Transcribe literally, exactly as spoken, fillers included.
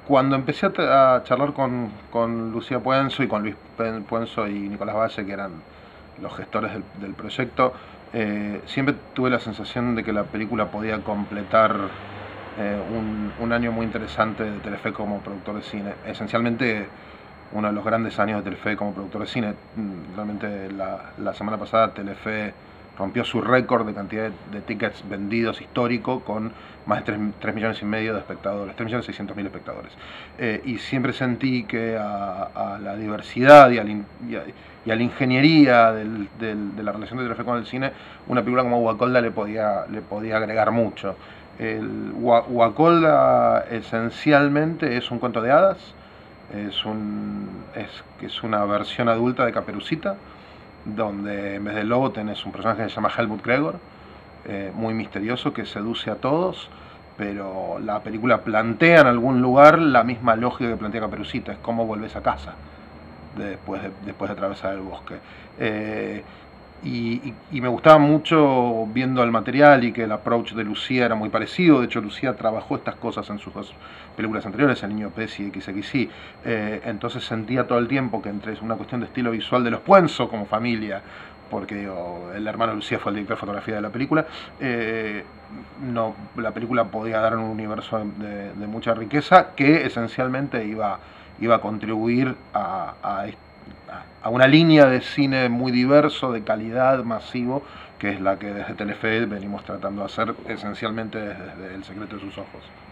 cuando empecé a, a charlar con, con Lucía Puenzo y con Luis Puenzo y Nicolás Valle, que eran los gestores del, del proyecto, eh, siempre tuve la sensación de que la película podía completar eh, un, un año muy interesante de Telefe como productor de cine. Esencialmente uno de los grandes años de Telefe como productor de cine. Realmente la, la semana pasada Telefe rompió su récord de cantidad de, de tickets vendidos histórico con más de tres millones y medio de espectadores, tres millones seiscientos mil espectadores. Eh, y siempre sentí que a, a la diversidad y a la, y a, y a la ingeniería del, del, de la relación de Telefe con el cine, una película como Guacolda le podía, le podía agregar mucho. El Guacolda esencialmente es un cuento de hadas, es, un, es, es una versión adulta de Caperucita, donde en vez del lobo tenés un personaje que se llama Helmut Gregor, eh, muy misterioso, que seduce a todos, pero la película plantea en algún lugar la misma lógica que plantea Caperucita, es cómo volvés a casa después de, después de atravesar el bosque. Eh, y, y, y me gustaba mucho viendo el material y que el approach de Lucía era muy parecido. De hecho, Lucía trabajó estas cosas en sus dos películas anteriores, El Niño Pez y Equis Equis Y. Eh, entonces sentía todo el tiempo que entre una cuestión de estilo visual de los Puenzo como familia, porque digo, el hermano Lucía fue el director de fotografía de la película, eh, no, la película podía dar un universo de, de mucha riqueza que esencialmente iba, iba a contribuir a, a este a una línea de cine muy diverso, de calidad, masivo, que es la que desde Telefe venimos tratando de hacer esencialmente desde El secreto de sus ojos.